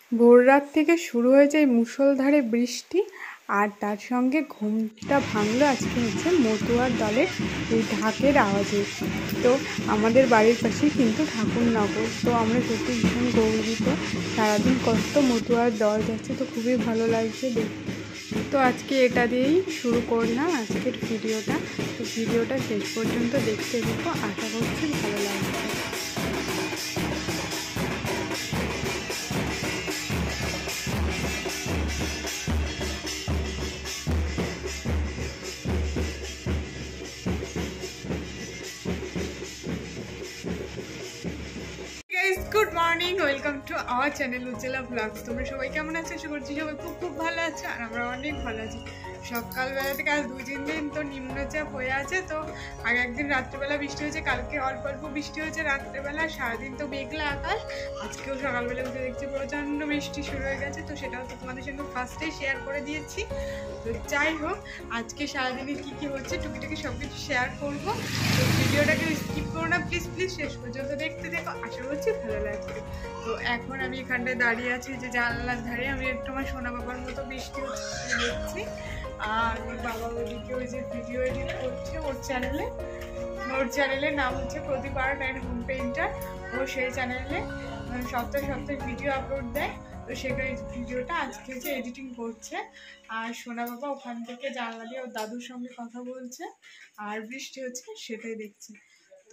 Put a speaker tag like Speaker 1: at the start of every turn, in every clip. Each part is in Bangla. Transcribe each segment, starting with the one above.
Speaker 1: ভোর রাত থেকে শুরু হয়েছে এই মুষলধারে বৃষ্টি, আর তার সঙ্গে ঘুমটা ভাঙলো আজকে হচ্ছে মতুয়ার দলের এই ঢাকের আওয়াজে। তো আমাদের বাড়ির পাশেই কিন্তু ঠাকুরনগর, তো আমরা সত্যি ভীষণ গর্বিত। সারাদিন কত মতুয়ার দল যাচ্ছে, তো খুবই ভালো লাগছে দেখতে। তো আজকে এটা দিয়েই শুরু করলাম আজকের ভিডিওটা। তো ভিডিওটা শেষ পর্যন্ত দেখতে দেখো, আশা করছি ভালো লাগবে। Good morning, welcome to our channel Ujjwala blogs. তোমরা সবাই কেমন আছো? আশা করছি সবাই খুব খুব ভালো আছে, আর আমরা অনেক ভালো আছি। সকালবেলা থেকে আজ 2-3 দিন তো নিম্নচাপ হয়ে আছে। তো আগে একদিন রাত্রেবেলা বৃষ্টি হয়েছে, কালকে অল্প অল্প বৃষ্টি হয়েছে রাত্রেবেলা, সারাদিন তো মেঘলা আকাশ। আজকেও সকালবেলা উঠে দেখছি প্রচণ্ড বৃষ্টি শুরু হয়ে গেছে। তো সেটাও তো তোমাদের সঙ্গে ফার্স্টেই শেয়ার করে দিয়েছি। তো যাই হোক, আজকে সারাদিনে কী কী হচ্ছে টুকিটাকি সব কিছু শেয়ার করবো। তো ভিডিওটাকে স্কিপ করো না প্লিজ, শেষ পর্যন্ত দেখতে দেখো, আশা করছি ভালো লাগবে। তো এখন আমি এখানটায় দাঁড়িয়ে আছি যে জানলার ধারে, আমি একটু আমার সোনা বাবার মতো বৃষ্টি হচ্ছে দেখছি। আর ওর বাবা ওদিকে ওই যে ভিডিও এডিট করছে ওর চ্যানেলের নাম হচ্ছে Pradip art and home painter. ও সেই চ্যানেলে সপ্তাহে সপ্তাহে ভিডিও আপলোড দেয়। তো সেখানে ভিডিওটা আজকে যে এডিটিং করছে, আর সোনা বাবা ওখান থেকে জানলা দিয়ে ওর দাদুর সঙ্গে কথা বলছে, আর বৃষ্টি হচ্ছে সেটাই দেখছি। তো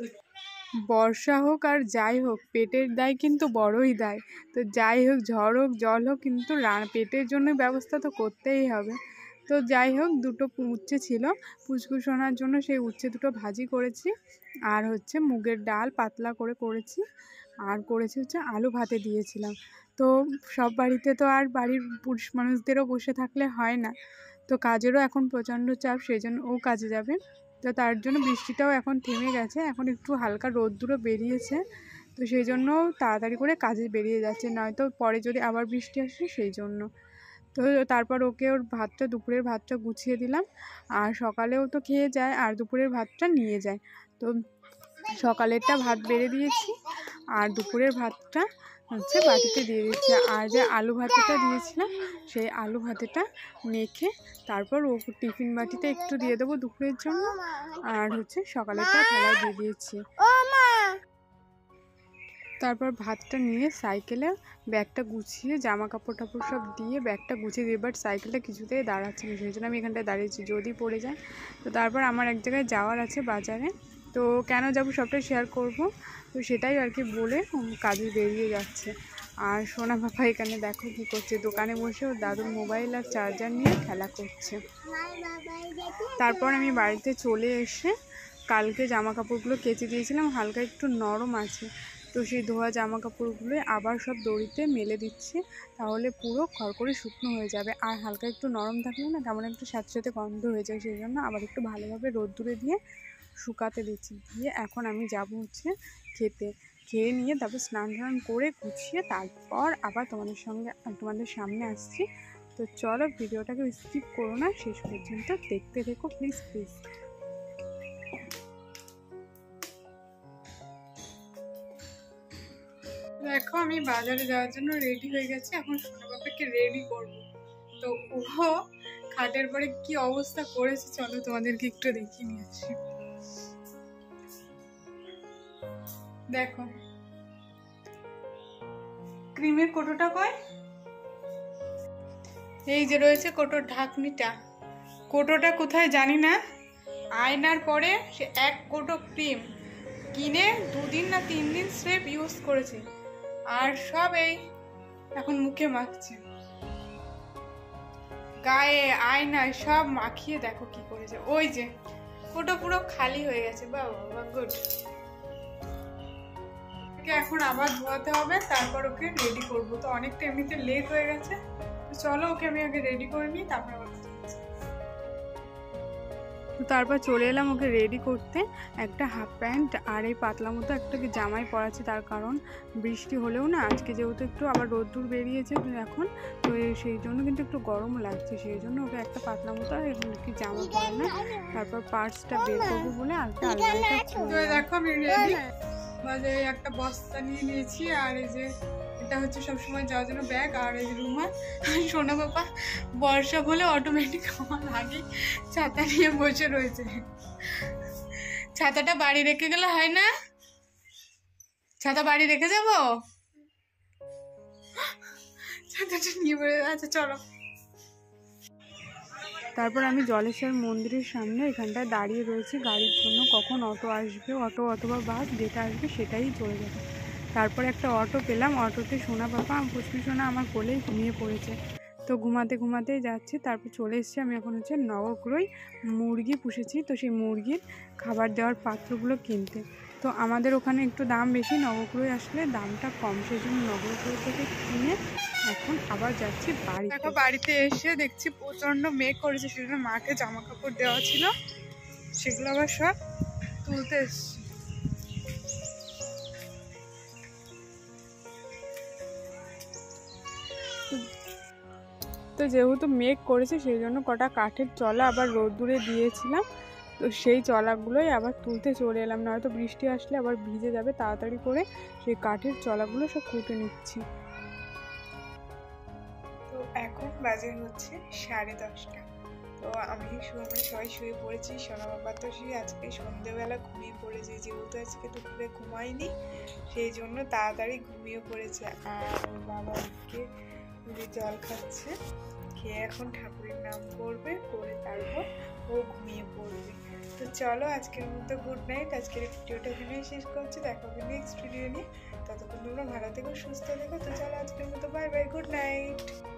Speaker 1: বর্ষা হোক আর যাই হোক, পেটের দায় কিন্তু বড়ই দায়। তো যাই হোক, ঝড় হোক জল হোক, কিন্তু পেটের জন্য ব্যবস্থা তো করতেই হবে। তো যাই হোক, দুটো উচ্ছে ছিল পুচকুসোনার জন্য, সেই উচ্ছে দুটো ভাজি করেছি, আর হচ্ছে মুগের ডাল পাতলা করে করেছি, আর করেছি হচ্ছে আলু ভাতে দিয়েছিলাম। তো সব বাড়িতে তো আর বাড়ির পুরুষ মানুষদেরও বসে থাকলে হয় না, তো কাজেরও এখন প্রচণ্ড চাপ, সেই জন্য ও কাজে যাবে। তো তার জন্য বৃষ্টিটাও এখন থেমে গেছে, এখন একটু হালকা রোদ্দুরও বেরিয়েছে। তো সেই জন্য তাড়াতাড়ি করে কাজে বেরিয়ে যাচ্ছে, নয়তো পরে যদি আবার বৃষ্টি আসে সেই জন্য। তো তারপর ওকে ওর দুপুরের ভাতটা গুছিয়ে দিলাম, আর সকালেও তো খেয়ে যায় আর দুপুরের ভাতটা নিয়ে যায়। তো সকালেরটা ভাত বেড়ে দিয়েছি, আর দুপুরের ভাতটা হচ্ছে বাটিতে দিয়ে দিচ্ছি। আর যে আলু ভাতেটা দিয়েছিলাম, সেই আলু ভাতেটা মেখে তারপর ও টিফিন বাটিতে একটু দিয়ে দেবো দুপুরের জন্য, আর হচ্ছে সকালেরটা থালায় দিয়ে দিয়েছি। তারপর ভাতটা নিয়ে সাইকেলে ব্যাগটা গুছিয়ে জামা কাপড় টাপড় সব দিয়ে ব্যাগটা গুছিয়ে দিয়ে, বাট সাইকেলটা কিছুতেই দাঁড়াচ্ছে না, সেই জন্য আমি এখানটায় দাঁড়িয়েছি যদি পড়ে যায়। তো তারপর আমার এক জায়গায় যাওয়ার আছে বাজারে, তো কেন যাবো সবটাই শেয়ার করব। তো সেটাই আর কি বলে কাজে বেরিয়ে যাচ্ছে। আর সোনা বাবা এখানে দেখো কি করছে, দোকানে বসে ওর দাদুর মোবাইল আর চার্জার নিয়ে খেলা করছে। তারপর আমি বাড়িতে চলে এসে কালকে জামা কাপড়গুলো কেচে দিয়েছিলাম, হালকা একটু নরম আছে, তো সেই ধোয়া জামা কাপড়গুলোই আবার সব দড়িতে মেলে দিচ্ছি, তাহলে পুরো খড়খড়ে শুকনো হয়ে যাবে। আর হালকা একটু নরম থাকলে না কেমন একটু স্যাঁতস্যাঁতে গন্ধ হয়ে যায়, সেই জন্য আবার একটু ভালোভাবে রোদ্দুরে দিয়ে শুকাতে দিচ্ছি। দিয়ে এখন আমি যাব হচ্ছে খেয়ে নিয়ে তারপর স্নান করে গুছিয়ে তারপর আবার তোমাদের সামনে আসছি। তো চলো, ভিডিওটাকে স্কিপ করো না, শেষ পর্যন্ত দেখতে থেকো প্লিজ। দেখো, আমি বাজারে যাওয়ার জন্য রেডি হয়ে গেছি, এখন সোনা বাবাকে রেডি করবো। তো ও খাটের পরে কি অবস্থা করেছে, চলো তোমাদেরকে একটু দেখিয়ে নিয়ে আসি। দেখো, ক্রিমের কোটোটা কই? এই যে রয়েছে কোটোর ঢাকনিটা। কোটোটা কোথায় জানি না, আয়নার পরে সে 1 কোটো ক্রিম কিনে 2 দিন না 3 দিন স্রেফ ইউজ করেছে, আর সব এই এখন মুখে মাখছে, গায়ে আয়নায় সব মাখিয়ে দেখো কি করেছে। ওই যে কোটো পুরো খালি হয়ে গেছে। বাবা গুড। এখন আবার ধোয়াতে হবে, তারপর ওকে রেডি করবো। তো অনেকটা এমনিতে লেট হয়ে গেছে, তো চলো ওকে আমি আগে রেডি করে নিই, তারপর আবার তারপর চলে এলাম ওকে রেডি করতে। একটা হাফ প্যান্ট আর এই পাতলা মতো একটা জামাই পরাচ্ছি, তার কারণ বৃষ্টি হলেও না আজকে যেহেতু একটু আবার রোদ্দুর বেরিয়েছে এখন, তো সেই জন্য কিন্তু একটু গরম লাগছে, সেই জন্য ওকে একটা পাতলা মতো কি জামা পরানো। তারপর পার্সটা বের করবো বলে আলটা দেখো আমি রেডি। বাজারে একটা বস্তা নিয়ে নিয়েছি, আর এই যে এটা হচ্ছে সবসময় যাওয়ার জন্য ব্যাগ, আর এই রুমাল। সোনা বাবা বর্ষা বলে অটোমেটিক আমার আগে ছাতা নিয়ে বসে রয়েছে। ছাতাটা বাড়ি রেখে গেলে হয় না? ছাতা বাড়ি রেখে যাবো? ছাতাটা নিয়ে বলে, আচ্ছা চলো। তারপর আমি জলেশ্বর মন্দিরের সামনে এখানটায় দাঁড়িয়ে রয়েছি গাড়ির জন্য, কখন অটো আসবে, অটো অথবা বাস যেটা আসবে সেটাই চলে যাবে। তারপর একটা অটো পেলাম, অটোতে সোনা বাবা পুষ্পি সোনা আমার কোলেই ঘুমিয়ে পড়েছে। তো ঘুমাতে ঘুমাতেই যাচ্ছি। তারপর চলে এসেছি আমি এখন হচ্ছে নবগ্রহে মুরগি পুষেছি, তো সেই মুরগির খাবার দেওয়ার পাত্রগুলো কিনতে। তো আমাদের ওখানে একটু দাম বেশি, নবগ্রহে আসলে দামটা কম, সেই জন্য নবগ্রহ থেকে কিনে এখন আবার যাচ্ছি বাড়ি। এখন বাড়িতে এসে দেখছি প্রচণ্ড মেঘ করেছে, সেজন্য মাকে জামা কাপড় দেওয়া ছিল, সেগুলো আবার সব তুলতে এসছি। তো যেহেতু মেঘ করেছে সেই জন্য কটা কাঠের চলা আবার রোদ্দুরে দিয়েছিলাম, তো সেই চলাগুলোই আবার তুলতে চলে এলাম, নয়তো বৃষ্টি আসলে আবার ভিজে যাবে। তাড়াতাড়ি করে সেই কাঠের চলাগুলো সব কুটে নিচ্ছি। তো এখন বাজে হচ্ছে 10:30। তো আমি সবাই শুয়ে পড়েছি। সোনা বাবা তো সেই আজকে সন্ধ্যেবেলা ঘুমিয়ে পড়েছে, যেহেতু আজকে দুপুরে ঘুমায়নি সেই জন্য তাড়াতাড়ি ঘুমিয়ে পড়েছে। আর বাবাকে জল খাচ্ছে, খেয়ে এখন ঠাকুরের নাম করবে, করে তারপর ও ঘুমিয়ে পড়বে। তো চলো আজকের মতো গুড নাইট। আজকের ভিডিওটা এখানেই শেষ করছি, দেখা হবে নেক্সট ভিডিও নিয়ে। ততক্ষণ তোমরা ভালো থেকো, সুস্থ থেকো। তো চলো আজকের মতো বাই বাই, গুড নাইট।